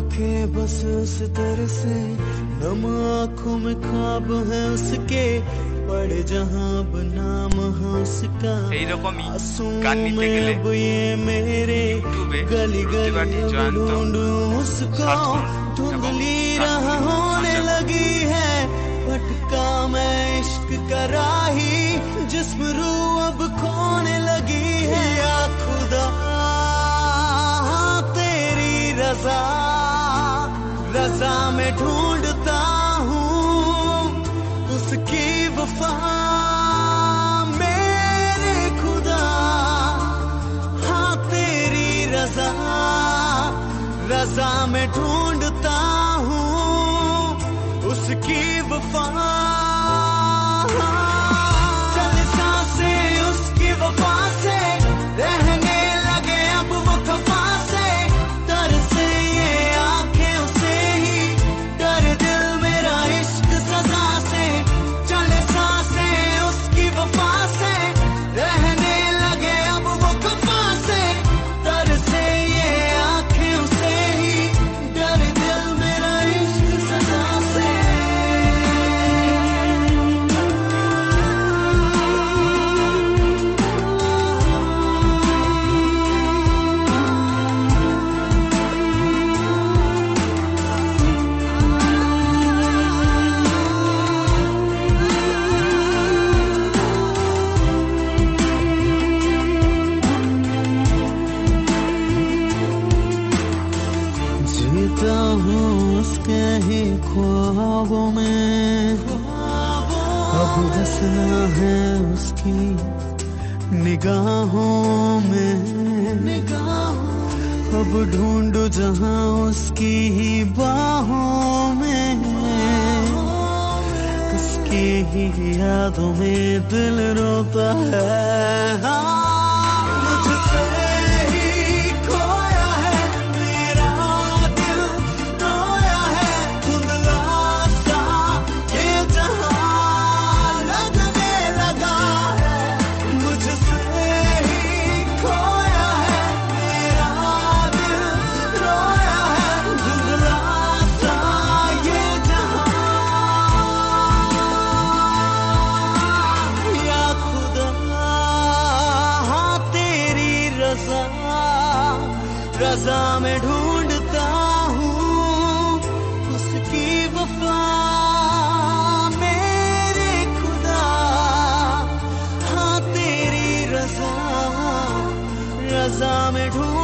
आंखें बस उस तरह से नम आंखों में ख्वाब है उसके पड़े जहां बनाम है उसका आंसू में अब ये मेरे गली गली ढूंढूं उसको धुंधली राह होने लगी है भटका मैं इश्क का राही जिस्म रूह अब खोने लगी है या खुदा तेरी रज़ा रज़ा में ढूंढता हूँ उसकी वफा मेरे खुदा हाँ तेरी रज़ा रज़ा में ढूंढता हूँ उसकी वफा चल सांसें उसकी वफा से रहने लगे अब वो खफा से तरसे ये आंखें उसे ही डर दिल मेरा इश्क सजा से चल सांसें उसकी वफा से रहने लगे अब वो खफा से तरसे ये आंखें उसे ही डर दिल मेरा इश्क सजा से जीता हूँ उसके ही ख्वाबों में अब हंसना है उसकी निगाहों में अब ढूंढू जहाँ उसकी ही बाहों में उसकी ही यादों में दिल रोता है हाँ, मुझसे ही खोया है मेरा दिल रोया है धुंधला सा ये जहां लगने लगा है मुझसे ही खोया है मेरा दिल रोया है धुंधला सा ये जहां या खुदा हाँ तेरी रज़ा रज़ा में ढूंढता हूँ उसकी वफा मेरे खुदा हाँ तेरी रज़ा रज़ा में ढूंढ